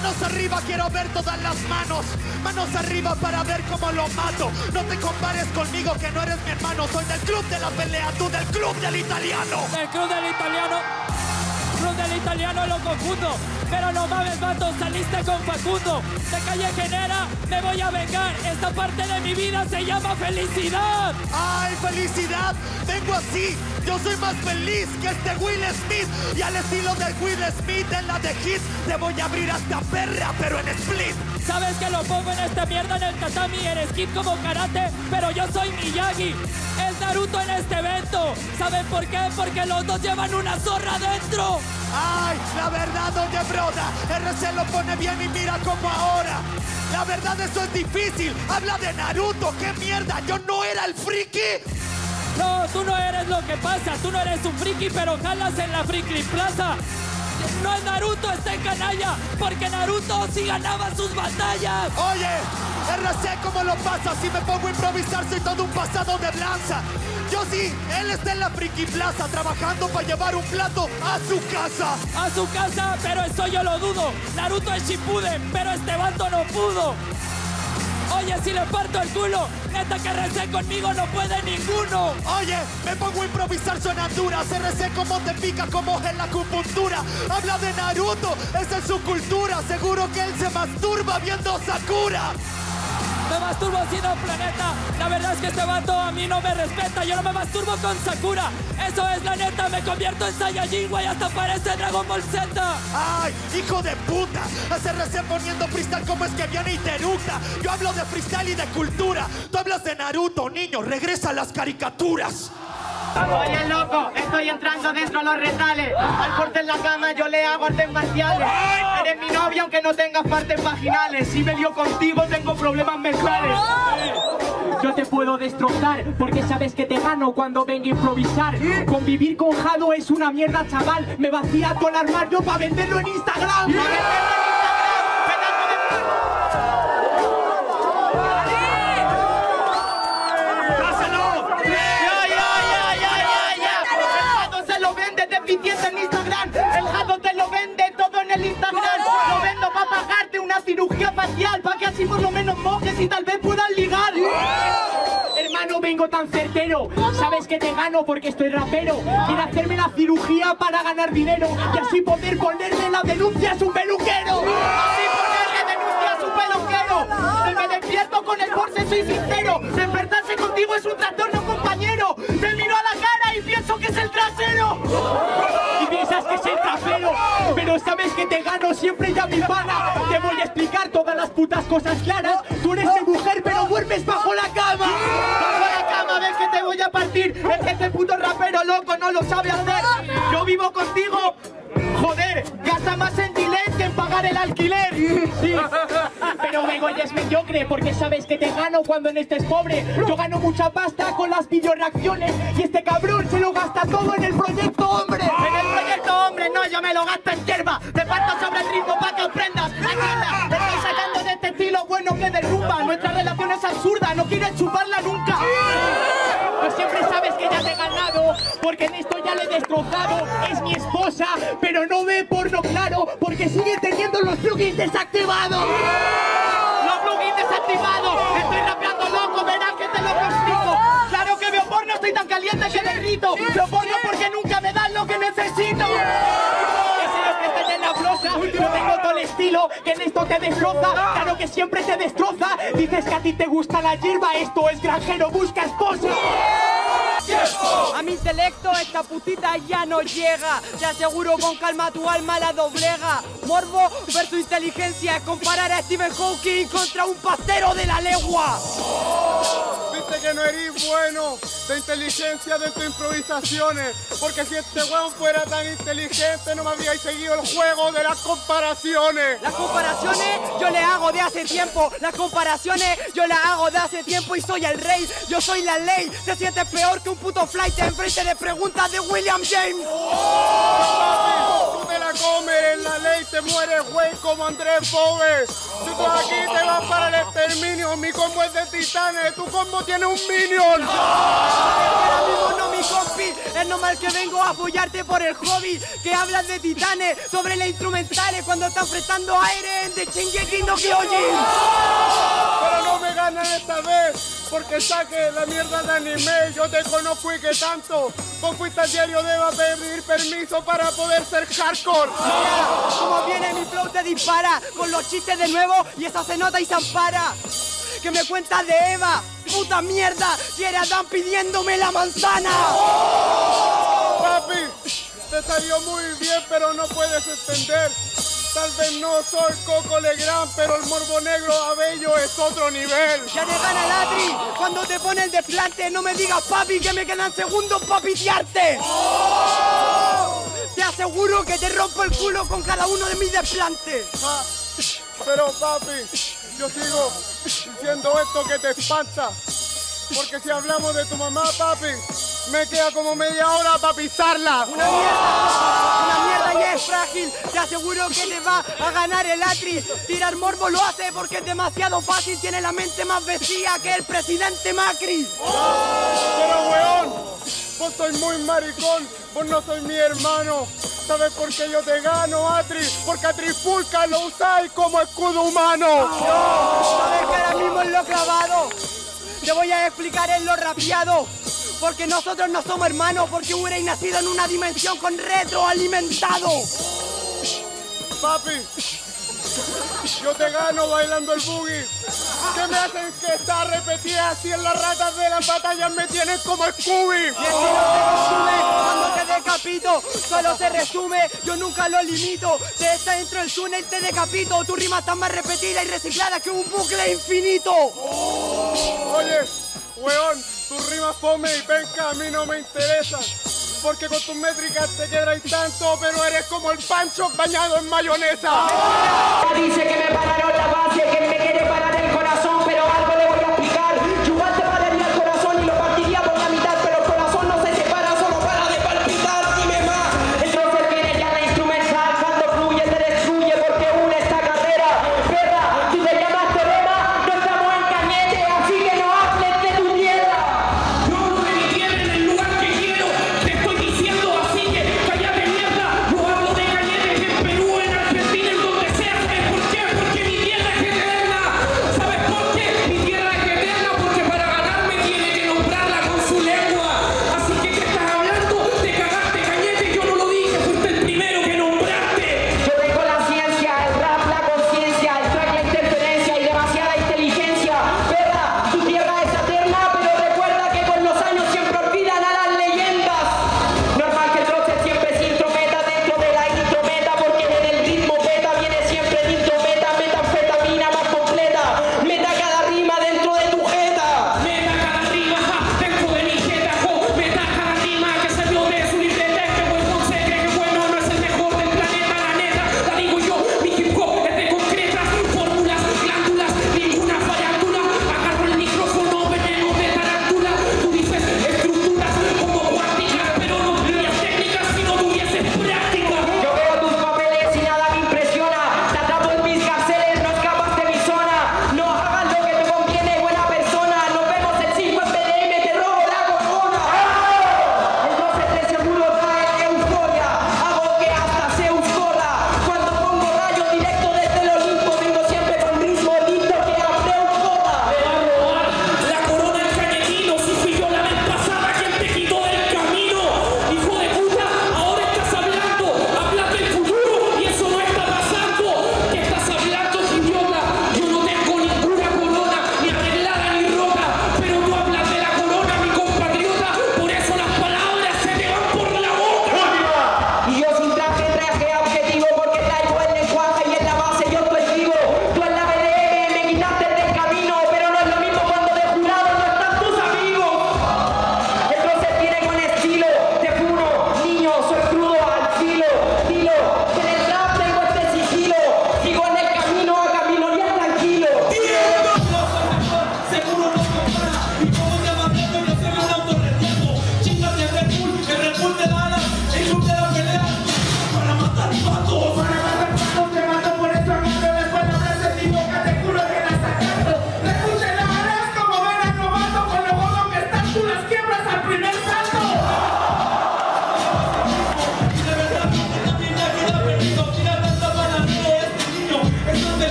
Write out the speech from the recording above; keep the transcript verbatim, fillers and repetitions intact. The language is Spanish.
Manos arriba, quiero ver todas las manos. Manos arriba para ver cómo lo mato. No te compares conmigo que no eres mi hermano. Soy del club de la pelea, tú del club del italiano. Del club del italiano. Club del italiano lo confundo. Pero no mames, vato, saliste con Facundo. De calle Genera me voy a vengar. Esta parte de mi vida se llama felicidad. ¡Ay, felicidad! Vengo así. Yo soy más feliz que este Will Smith. Y al estilo de Will Smith en la de Hit te voy a abrir hasta perra, pero en split. Sabes que lo pongo en esta mierda en el tatami, en skip como karate, pero yo soy Miyagi. Es Naruto en este evento. ¿Saben por qué? Porque los dos llevan una zorra dentro. Ay, la verdad, oye, broda, R C lo pone bien y mira como ahora. La verdad, eso es difícil. Habla de Naruto, qué mierda, yo no era el friki. No, tú no eres lo que pasa. Tú no eres un friki, pero jalas en la Friki Plaza. No es Naruto, está en canalla, porque Naruto sí ganaba sus batallas. Oye, R C, ¿cómo lo pasa? Si me pongo a improvisar, soy todo un pasado de lanza. Yo sí, él está en la Friki Plaza, trabajando para llevar un plato a su casa. A su casa, pero eso yo lo dudo. Naruto es Shippuden, pero este vato no pudo. Oye, si le parto el culo, neta que R C conmigo no puede ninguno. Oye, me pongo a improvisar, suenan duras. R C como te pica, como en la acupuntura. Habla de Naruto, esa es su cultura. Seguro que él se masturba viendo Sakura. Me masturbo haciendo planeta. La verdad es que este vato a mí no me respeta. Yo no me masturbo con Sakura. Eso es la neta, me convierto en Saiyajin, güey, hasta parece Dragon Ball Z. ¡Ay, hijo de puta! Es R C poniendo freestyle como es que viene y te eructa. Yo hablo de freestyle y de cultura. Tú hablas de Naruto, niño, regresa a las caricaturas. Oye, loco, estoy entrando dentro a los retales. Al corte en la cama yo le hago artes marciales. Eres mi novia aunque no tengas partes vaginales. Si me lío contigo tengo problemas mentales. Yo te puedo destrozar porque sabes que te gano cuando venga a improvisar. Convivir con Jado es una mierda, chaval. Me vacía todo el armario para venderlo en Instagram. En Instagram, el Jado te lo vende todo en el Instagram. Lo vendo para pagarte una cirugía facial, para que así por lo menos mojes y tal vez puedas ligar. Hermano, vengo tan certero. Sabes que te gano porque estoy rapero. Quiero hacerme la cirugía para ganar dinero y así poder ponerle la denuncia a su peluquero. Así ponerle denuncia a su peluquero. Y me despierto con el Porsche, soy sincero. Despertarse contigo es un trastorno, compañero. Te miro a la cara y pienso que es el trasero. Y piensas que es el trapero, pero sabes que te gano siempre ya mi pana. Te voy a explicar todas las putas cosas claras. Tú eres mi mujer pero duermes bajo la cama. Bajo la cama, ves que te voy a partir. Es que este puto rapero loco no lo sabe hacer. Yo vivo contigo. Joder, gasta más en delay que en pagar el alquiler. Sí, pero me es mediocre porque sabes que te gano cuando en este es pobre. Yo gano mucha pasta con las videoreacciones y este cabrón se lo gasta todo en el proyecto hombre. En el proyecto hombre, no, yo me lo gasto en hierba. Te parto sobre el ritmo para que aprendas. Atienda, te estoy sacando de este estilo bueno que derrumba. Nuestra relación es absurda, no quieres chuparla nunca. Pues siempre sabes que ya te he ganado, porque en esto ya le he destrozado. Es mi esposa, pero no ve porno claro, porque sigue teniendo los plugins desactivados. Los plugins desactivados. Estoy rapeando loco, verás que te lo explico. Claro que veo porno, estoy tan caliente que derrito. Lo porno porque nunca me dan lo que necesito. Yo tengo todo el estilo que en esto te destroza. Claro que siempre te destroza. Dices que a ti te gusta la hierba. Esto es granjero, busca esposa. A mi intelecto esta putita ya no llega. Te aseguro con calma tu alma la doblega. Morbo versus inteligencia. Comparar a Stephen Hawking contra un pastero de la legua. Viste que no eres bueno de inteligencia de tus improvisaciones. Porque si este weón fuera tan inteligente no me habríais seguido el juego de las comparaciones. Las comparaciones yo le hago de hace tiempo. Las comparaciones yo las hago de hace tiempo y soy el rey. Yo soy la ley. Te sientes peor que un puto flight en frente de preguntas de William James. ¡Oh! Tú te la comes, en la ley te mueres, güey, como Andrés Bogue. Si tú aquí te vas para el exterminio, mi combo es de titanes, tu combo tiene un minion. Ahora mismo no, mi compi, Es normal que vengo a apoyarte por el hobby. Que hablas de titanes sobre las instrumentales cuando están prestando aire en The Shingeki no Kyojin. Pero no me ganan esta vez, porque saque la mierda de anime. Yo te conozco y que tanto. Vos fuiste al diario Deva a pedir permiso para poder ser hardcore. Mira, como viene mi flow te dispara con los chistes de nuevo y eso se nota y se ampara. Que me cuentas de Eva, puta mierda, si era Dan pidiéndome la manzana. Papi, te salió muy bien, pero no puedes entender. Tal vez no soy Coco Legrand, pero el morbo negro abello es otro nivel. Ya te gana el Atri, cuando te pone el desplante, no me digas papi que me quedan segundos pa' pitearte. Te aseguro que te rompo el culo con cada uno de mis desplantes. Ah, pero papi, yo sigo diciendo esto que te espanta. Porque si hablamos de tu mamá, papi, me queda como media hora para pisarla. Una mierda, una mierda y es frágil. Te aseguro que te va a ganar el Atri. Tirar morbo lo hace porque es demasiado fácil. Tiene la mente más vacía que el presidente Macri. Pero weón, vos sois muy maricón, vos no sois mi hermano. ¿Sabes por qué yo te gano, Atri? Porque a Trifulca lo usáis como escudo humano. No, sabes que ahora mismo es lo clavado. Te voy a explicar en lo rapeado. Porque nosotros no somos hermanos, porque hubierais nacido en una dimensión con retroalimentado. Papi, yo te gano bailando el boogie. ¿Qué me hacen que esta repetida así en las ratas de las batallas me tienen como Scooby? Y es que no se consume cuando te decapito, solo se resume, yo nunca lo limito. Te está dentro del túnel, te decapito. Tu rima está más repetida y reciclada que un bucle infinito. Oye, weón, tus rimas fome y penca a mí no me interesan. Porque con tus métricas te quedáis tanto, pero eres como el Pancho bañado en mayonesa. Dice que me pararon